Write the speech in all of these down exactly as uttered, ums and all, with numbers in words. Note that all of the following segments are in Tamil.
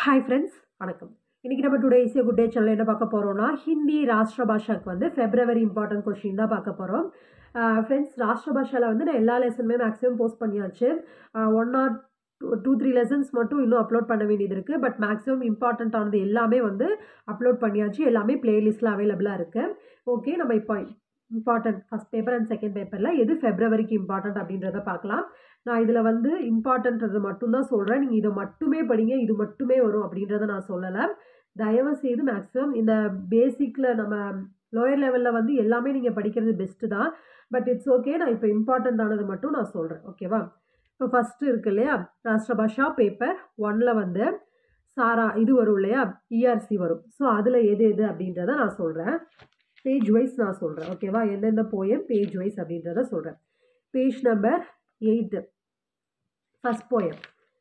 ஹாய் ஃப்ரெண்ட்ஸ், வணக்கம். இன்றைக்கி நம்ம today is a good day channel என்ன பார்க்க போகிறோம்னா, ஹிந்தி ராஷ்டிர பாஷாக்கு வந்து ஃபெப்ரவரி இம்பார்ட்டன்ட் கொஷின் தான் பார்க்க போகிறோம். ஃப்ரெண்ட்ஸ், ராஷ்டிர பாஷாவில் வந்து நான் எல்லா லெசனுமே மேக்ஸிமம் போஸ்ட் பண்ணியாச்சு. One or two two three lessons மட்டும் இன்னும் அப்லோட் பண்ண வேண்டியது இருக்குது. பட் மேக்ஸிமம் இம்பார்ட்டண்ட்டானது எல்லாமே வந்து அப்லோட் பண்ணியாச்சு. எல்லாமே பிளேலிஸ்ட்டில் அவைலபிளாக இருக்குது. ஓகே, நம்ம இப்போ important first paper and second பேப்பரில் எது ஃபெப்ரவரிக்கு இம்பார்ட்டன்ட் அப்படின்றத பார்க்கலாம். நான் இதில் வந்து இம்பார்ட்டன்ட்றது மட்டும்தான் சொல்கிறேன். நீங்கள் இதை மட்டுமே படிங்க, இது மட்டுமே வரும் அப்படின்றத நான் சொல்லலை. தயவு செய்து மேக்ஸிமம் இந்த பேசிக்கில் நம்ம லோயர் லெவலில் வந்து எல்லாமே நீங்கள் படிக்கிறது பெஸ்ட்டு தான். பட் இட்ஸ் ஓகே, நான் இப்போ இம்பார்ட்டண்ட் ஆனது மட்டும் நான் சொல்கிறேன். ஓகேவா? இப்போ ஃபஸ்ட்டு இருக்கு இல்லையா, ராஷ்டிர பாஷா பேப்பர் ஒன்னில் வந்து சாரா இது வரும் இல்லையா, இஆர்சி வரும். ஸோ அதில் எது எது அப்படின்றத நான் சொல்கிறேன். பேஜ் வைஸ் நான் சொல்கிறேன். ஓகேவா? எந்தெந்த போயம் பேஜ் வைஸ் அப்படின்றத சொல்கிறேன். Page number eight first poem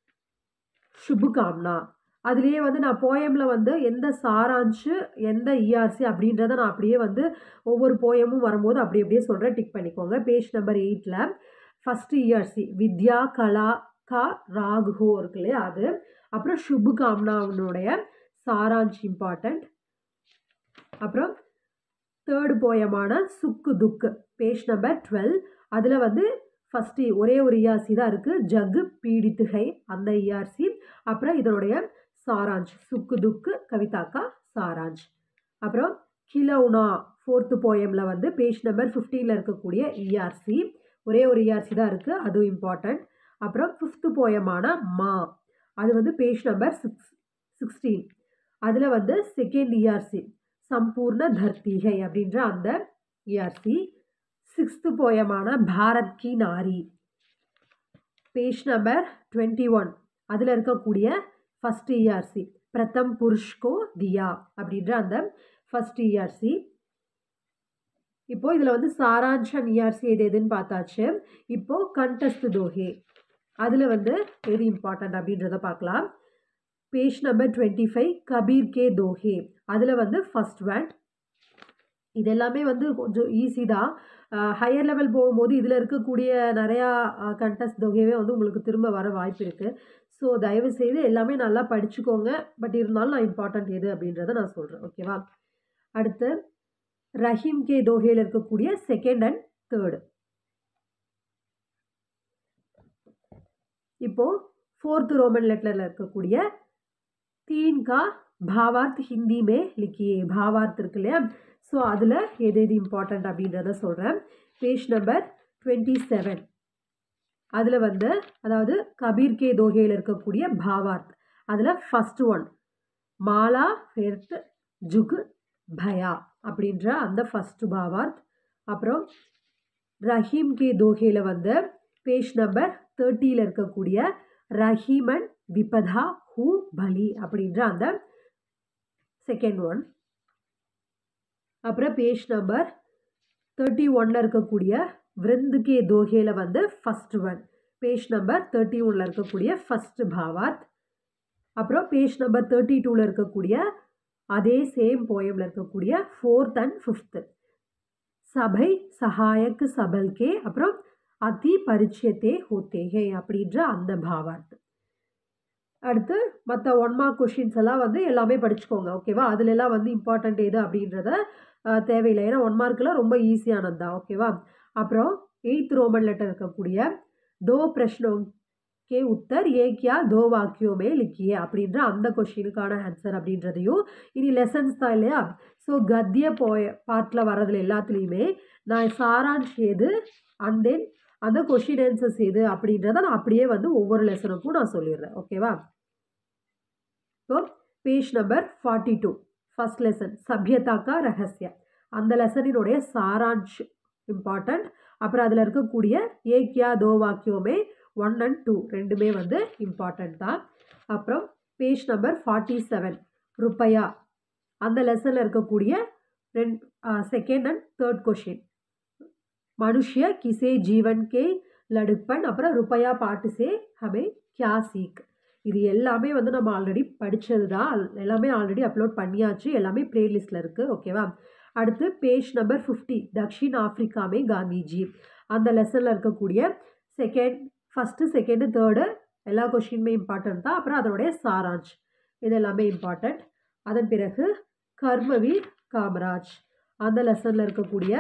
சுபுகாம்னா. அதுலேயே வந்து நான் போயமில் வந்து எந்த சாராஞ்சு எந்த இஆர்சி அப்படின்றத நான் அப்படியே வந்து ஒவ்வொரு போயமும் வரும்போது அப்படி அப்படியே சொல்கிறேன். டிக் பண்ணிக்கோங்க. பேஜ் நம்பர் எயிட்டில் ஃபஸ்ட்டு இஆர்சி வித்யா கலா கா ராகுஹோ இருக்கு இல்லையா, அது. அப்புறம் சுபுகாம்னாவுடைய சாராஞ்ச் இம்பார்ட்டண்ட். அப்புறம் தேர்டு போயமான சுக்கு துக்கு பேஜ் நம்பர் டுவெல். அதில் வந்து ஃபஸ்ட்டு ஒரே ஒரு இஆர்சி தான் இருக்குது, ஜகு பீடித்துகை அந்த இஆர்சி. அப்புறம் இதனுடைய சாராஞ்ச் சுக்கு துக்கு கவிதாக்கா சாராஞ்ச். அப்புறம் கிலௌனா ஃபோர்த்து போயமில் வந்து பேஜ் நம்பர் ஃபிஃப்டீனில் இருக்கக்கூடிய இஆர்சி ஒரே ஒரு இஆர்சி தான் இருக்குது, அதுவும் இம்பார்ட்டண்ட். அப்புறம் ஃபிஃப்த்து போயமான மா, அது வந்து பேஜ் நம்பர் சிக்ஸ் சிக்ஸ்டீன். அதில் வந்து செகண்ட் இஆர்சி சம்பூர்ண தர்த்திகை அப்படின்ற அந்த இஆர்சி. சிக்ஸ்த்து போயமான பாரத் கி நாரி பேஜ் நம்பர் டுவெண்ட்டி ஒன். அதில் இருக்கக்கூடிய ஃபஸ்ட் இஆர்சி பிரதம் புருஷ்கோ தியா அப்படின்ற அந்த ஃபஸ்ட் இஆர்சி. இப்போது இதில் வந்து சாராஞ்ச் அண்ட் இஆர்சி எது எதுன்னு பார்த்தாச்சு. இப்போது கண்டஸ்த் தோஹே அதில் வந்து எது இம்பார்ட்டண்ட் அப்படின்றத பார்க்கலாம். Page number twenty five Kabir கே தோஹே அதில் வந்து ஃபஸ்ட் ஒன். இது எல்லாமே வந்து கொஞ்சம் ஈஸி தான். ஹையர் லெவல் போகும்போது இதில் இருக்கக்கூடிய நிறையா கண்டஸ்ட் தொகையவே வந்து உங்களுக்கு திரும்ப வர வாய்ப்பு இருக்குது. ஸோ தயவு செய்து எல்லாமே நல்லா படிச்சுக்கோங்க. பட் இருந்தாலும் நான் இம்பார்ட்டண்ட் எது அப்படின்றத நான் சொல்கிறேன். ஓகேவா? அடுத்து ரஹீம் கே தோஹேயில் இருக்கக்கூடிய செகண்ட் அண்ட் தேர்டு. இப்போது ஃபோர்த்து ரோமன் லெட்டரில் இருக்கக்கூடிய தீன் கா பாவார்த் ஹிந்தி மே லிக்கியே பாவார்த் இருக்கு இல்லையா, ஸோ அதில் எது எது இம்பார்ட்டண்ட் அப்படின்றத சொல்கிறேன். Page number twenty seven. அதில் வந்து அதாவது கபீர் கே தோஹேயில் இருக்கக்கூடிய பாவார்த் அதில் ஃபஸ்ட்டு ஒன் மாலா ஃபெர்த் ஜுக் பயா அப்படின்ற அந்த ஃபஸ்ட்டு பாவார்த். அப்புறம் ரஹீம் கே தோஹேயில் வந்து பேஜ் நம்பர் தேர்ட்டியில் இருக்கக்கூடிய ரஹீமன் விபதா ஹூ பலி அப்படின்ற அந்த செகண்ட் ஒன். அப்புறம் பேஜ் நம்பர் தேர்ட்டி ஒன்னில் இருக்கக்கூடிய விருந்து கே தோஹேயில் வந்து first one page number thirty ஒன்னில் இருக்கக்கூடிய ஃபஸ்ட்டு பாவார்த். அப்புறம் பேஜ் நம்பர் தேர்ட்டி டூவில் இருக்கக்கூடிய அதே சேம் போயமில் இருக்கக்கூடிய ஃபோர்த் அண்ட் ஃபிஃப்த்து சபை சஹாயக் சபல்கே அப்புறம் அதி பரிச்சயத்தே ஹோத்தேகே அப்படின்ற அந்த பாவார்த். அடுத்து மற்ற ஒன் மார்க் கொஷின்ஸ் எல்லாம் வந்து எல்லாமே படிச்சுக்கோங்க. ஓகேவா? அதுலெல்லாம் வந்து இம்பார்ட்டண்ட் எது அப்படின்றத தேவையில்லை, ஏன்னா ஒன் மார்க்கில் ரொம்ப ஈஸியானது தான். ஓகேவா? அப்புறம் எயித் ரோமன் லெட்டர் இருக்கக்கூடிய தோ பிரஷ்னோ கே உத்தர் ஏக்யா தோ வாக்கியோமே லிக்கியே அப்படின்ற அந்த கொஷினுக்கான ஆன்சர் அப்படின்றதையும் இனி லெசன்ஸ் தான் இல்லையா. ஸோ கத்திய போய பாட்டில் வர்றதுல எல்லாத்துலேயுமே நான் சாராஞ்ச் எது அண்ட் தென் அந்த கொஷின் ஆன்சர்ஸ் எது அப்படின்றத நான் அப்படியே வந்து ஒவ்வொரு லெசனுக்கும் நான் சொல்லிடுறேன். ஓகேவா? So page number forty two first lesson சபியதாக்கா ரகசியா அந்த லெசனினுடைய சாராஞ்ச் இம்பார்ட்டண்ட். அப்புறம் அதில் இருக்கக்கூடிய ஏக்யா தோ வாக்கியோமே ஒன் அண்ட் டூ ரெண்டுமே வந்து இம்பார்ட்டண்ட் தான். அப்புறம் பேஜ் நம்பர் ஃபார்ட்டி செவன் ருப்பையா அந்த லெசனில் இருக்கக்கூடிய ரெண்டு செகண்ட் அண்ட் தேர்ட் கொஷின் மனுஷ்ய கிசே ஜீவன் கே லடுப்பன் அப்புறம் ருப்பையா பாட்டு சே ஹமே கியா சீக். இது எல்லாமே வந்து நம்ம ஆல்ரெடி படித்தது தான், எல்லாமே ஆல்ரெடி அப்லோட் பண்ணியாச்சு, எல்லாமே பிளேலிஸ்ட்டில் இருக்குது. ஓகேவா? அடுத்து பேஜ் நம்பர் ஃபிஃப்டி தக்ஷின் ஆஃப்ரிக்காமே காந்திஜி அந்த லெசனில் இருக்கக்கூடிய செகண்ட் ஃபஸ்ட்டு செகண்டு தேர்டு எல்லா கொஷினுமே இம்பார்ட்டன்ட் தான். அப்புறம் அதனுடைய சாராஞ்ச் இது எல்லாமே இம்பார்ட்டண்ட். அதன் பிறகு கர்மவீர் காமராஜ் அந்த லெசனில் இருக்கக்கூடிய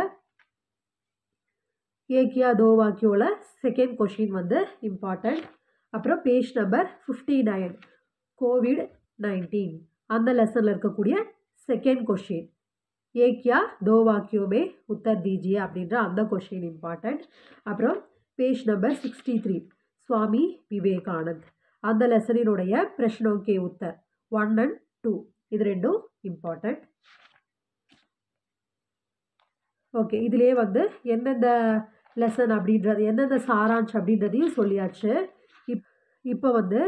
ஏக்கியா தோ வாக்கியோல செகண்ட் கொஷின் வந்து இம்பார்ட்டண்ட். அப்புறம் page number fifty nine covid nineteen அந்த லெசனில் இருக்கக்கூடிய செகண்ட் கொஷின் ஏக்கியா தோ வாக்கியோமே உத்தர் தீஜியே அப்படின்ற அந்த கொஷின் இம்பார்ட்டண்ட். அப்புறம் page number sixty three Swami Vivekanand அந்த லெசனினுடைய பிரஷ்னோக்கே உத்தர் ஒன் அண்ட் டூ இது ரெண்டும் இம்பார்ட்டண்ட். ஓகே, இதிலே வந்து எந்தெந்த லெசன் அப்படின்றது எந்தெந்த சாராஞ்ச் அப்படின்றதையும் சொல்லியாச்சு. இப் இப்போ வந்து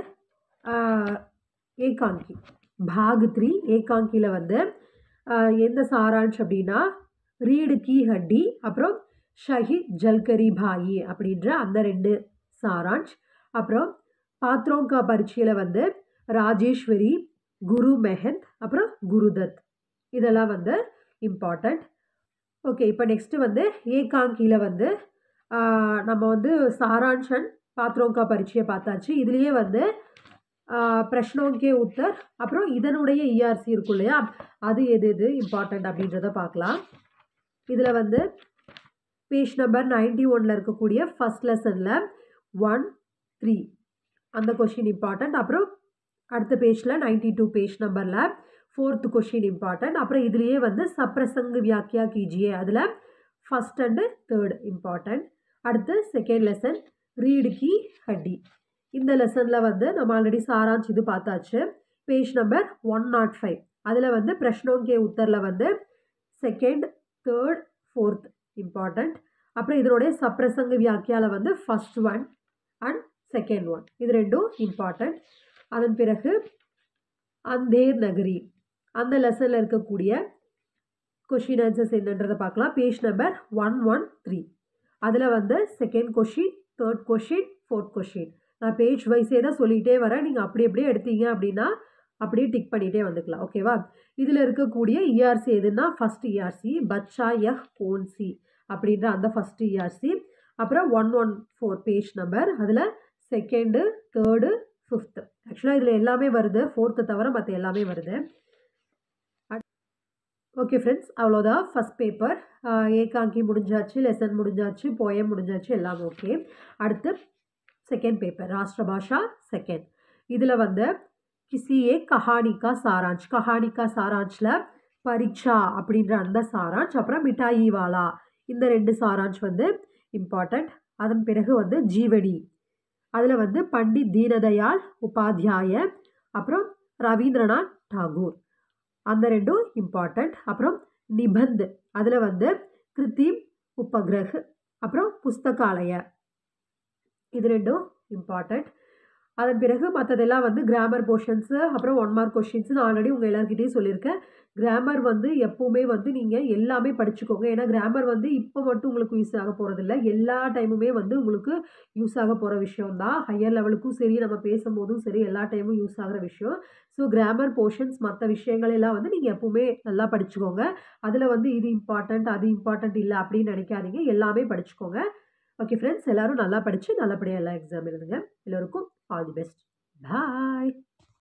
ஏகாங்கி பாக் த்ரீ ஏகாங்கியில் வந்து எந்த சாராஞ்ச் அப்படின்னா ரீடு கி ஹட்டி அப்புறம் ஷஹீத் ஜல்கரி பாயி அப்படின்ற அந்த ரெண்டு சாராஞ்ச். அப்புறம் பாத்ரோங்கா பரீட்சையில் வந்து ராஜேஸ்வரி, குரு மெஹந்த், அப்புறம் குருதத் இதெல்லாம் வந்து இம்பார்ட்டண்ட். ஓகே, இப்போ நெக்ஸ்ட்டு வந்து ஏகாங்கியில் வந்து நம்ம வந்து சாராஞ்சன் பாத்ரோங்கா பரீட்சையை பார்த்தாச்சு. இதுலேயே வந்து பிரஷ்னோக்கே உத்தர் அப்புறம் இதனுடைய இஆர்சி இருக்கும் இல்லையா, அது எது எது இம்பார்ட்டண்ட் அப்படின்றத பார்க்கலாம். இதில் வந்து பேஜ் நம்பர் நைன்டி ஒனில் இருக்கக்கூடிய ஃபஸ்ட் லெசனில் ஒன் த்ரீ அந்த கொஷின் இம்பார்ட்டண்ட். அப்புறம் அடுத்த பேஜில் நைன்டி டூ பேஜ் நம்பரில் ஃபோர்த்து கொஷின் இம்பார்ட்டண்ட். அப்புறம் இதுலேயே வந்து சப்ரசங்கு வியாக்கியா கீஜியே அதில் ஃபஸ்ட் அண்டு தேர்ட் இம்பார்ட்டண்ட். அடுத்து செகண்ட் லெசன் ரீடு கி ஹட்டி இந்த லெசனில் வந்து நம்ம ஆல்ரெடி சாராஞ்ச் இது பார்த்தாச்சு. Page number one not five அதில் வந்து பிரஷ்னோக்கே உத்தரில் வந்து செகண்ட், தேர்ட், ஃபோர்த் இம்பார்ட்டண்ட். அப்புறம் இதனுடைய சப்ரசங்கு வியாக்கியாவில் வந்து first one and second one இது ரெண்டும் இம்பார்ட்டண்ட். அதன் பிறகு அந்தேர் நகரி அந்த லெசனில் இருக்கக்கூடிய கொஷின் ஆன்சர்ஸ் என்னன்றதை பார்க்கலாம். Page number one one three அதில் வந்து second question, third question, fourth question நான் பேஜ் வைஸே தான் சொல்லிகிட்டே வரேன். நீங்கள் அப்படி அப்படியே எடுத்தீங்க அப்படின்னா அப்படியே டிக் பண்ணிகிட்டே வந்துக்கலாம். ஓகேவா? இதில் இருக்கக்கூடிய இஆர்சி எதுன்னா ஃபஸ்ட் இஆர்சி பச்சா யஹ் கோன்சி அப்படின்ற அந்த ஃபஸ்ட்டு இஆர்சி. அப்புறம் one one four page number அதில் செகண்டு, தேர்டு, ஃபிஃப்த்து ஆக்சுவலாக இதில் எல்லாமே வருது, ஃபோர்த்தை தவிர மற்ற எல்லாமே வருது. ஓகே ஃப்ரெண்ட்ஸ், அவ்வளோதான் ஃபஸ்ட் பேப்பர். ஏகாங்கி முடிஞ்சாச்சு, லெசன் முடிஞ்சாச்சு, போயம் முடிஞ்சாச்சு, எல்லாம் ஓகே. அடுத்து செகண்ட் பேப்பர் ராஷ்டிர பாஷா செகண்ட். இதில் வந்து கிசி ஏ கஹானிக்கா சாராஞ்ச் கஹானிக்கா சாராஞ்சில் பரீட்சா அப்படின்ற அந்த சாராஞ்ச், அப்புறம் மிட்டாயி வாலா இந்த ரெண்டு சாராஞ்ச் வந்து இம்பார்ட்டண்ட். அதன் பிறகு வந்து ஜீவனி அதில் வந்து பண்டிட் தீனதயாள் உபாத்யாய அப்புறம் ரவீந்திரநாத் டாகூர் அந்த ரெண்டும் இம்பார்ட்டண்ட். அப்புறம் நிபந்த் அதில் வந்து கிருத்திம் உபகிரக் அப்புறம் புஸ்தகாலய இது ரெண்டும் இம்பார்ட்டண்ட். அதன் பிறகு மற்றதெல்லாம் வந்து கிராமர் போர்ஷன்ஸு அப்புறம் ஒன் மார்க் கொஷின்ஸ் நான் ஆல்ரெடி உங்கள் எல்லாருக்கிட்டையும் சொல்லியிருக்கேன். கிராமர் வந்து எப்போவுமே வந்து நீங்கள் எல்லாமே படிச்சுக்கோங்க. ஏன்னா கிராமர் வந்து இப்போ மட்டும் உங்களுக்கு யூஸ் ஆக போகிறதில்ல, எல்லா டைமுமே வந்து உங்களுக்கு யூஸ் ஆக போகிற விஷயம்தான். ஹையர் லெவலுக்கும் சரி, நம்ம பேசும்போதும் சரி, எல்லா டைமும் யூஸ் ஆகிற விஷயம். ஸோ கிராமர் போர்ஷன்ஸ் மற்ற விஷயங்கள் எல்லாம் வந்து நீங்கள் எப்போவுமே நல்லா படிச்சுக்கோங்க. அதில் வந்து இது இம்பார்ட்டண்ட் அது இம்பார்ட்டண்ட் இல்லை அப்படின்னு நினைக்காதீங்க, எல்லாமே படிச்சுக்கோங்க. ஓகே ஃப்ரெண்ட்ஸ், எல்லோரும் நல்லா படித்து நல்லபடியாக எல்லா எக்ஸாம் எழுதுங்க. எல்லோருக்கும் ஆல் தி பெஸ்ட். பாய்.